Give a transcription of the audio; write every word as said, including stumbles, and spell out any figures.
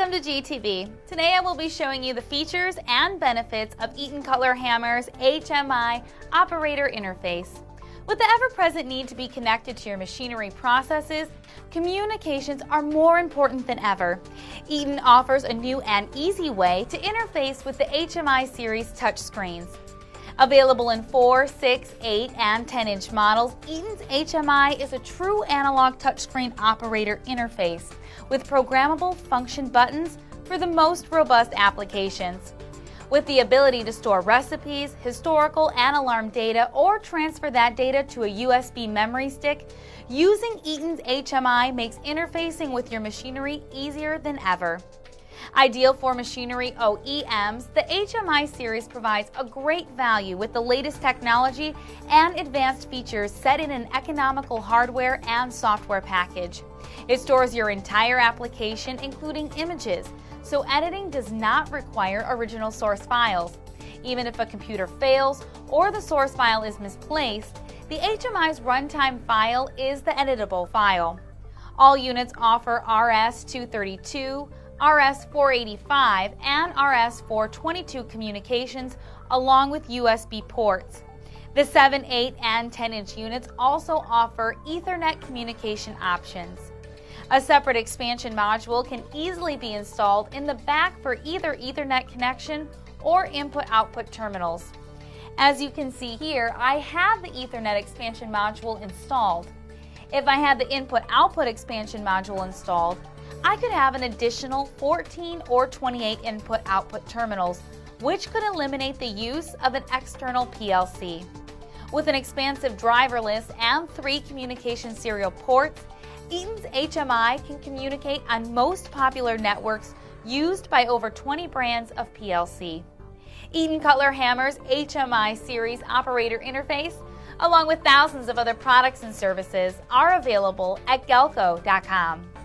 Welcome to G T V. Today I will be showing you the features and benefits of EATON Cutler-Hammer's H M I operator interface. With the ever-present need to be connected to your machinery processes, communications are more important than ever. EATON offers a new and easy way to interface with the H M I Series touchscreens. Available in four, six, eight, and ten inch models, EATON's H M I is a true analog touchscreen operator interface with programmable function buttons for the most robust applications. With the ability to store recipes, historical, and alarm data, or transfer that data to a U S B memory stick, using EATON's H M I makes interfacing with your machinery easier than ever. Ideal for machinery O E Ms, the H M I series provides a great value with the latest technology and advanced features set in an economical hardware and software package. It stores your entire application, including images, so editing does not require original source files. Even if a computer fails or the source file is misplaced, the H M I's runtime file is the editable file. All units offer R S two thirty-two, R S four eighty-five, and R S four twenty-two communications, along with U S B ports. The seven, eight, and ten inch units also offer Ethernet communication options. A separate expansion module can easily be installed in the back for either Ethernet connection or input-output terminals. As you can see here, I have the Ethernet expansion module installed. If I had the input-output expansion module installed, I could have an additional fourteen or twenty-eight input-output terminals, which could eliminate the use of an external P L C. With an expansive driver list and three communication serial ports, EATON's H M I can communicate on most popular networks used by over twenty brands of P L C. EATON Cutler-Hammer's H M I Series operator interface, along with thousands of other products and services, are available at Galco dot com.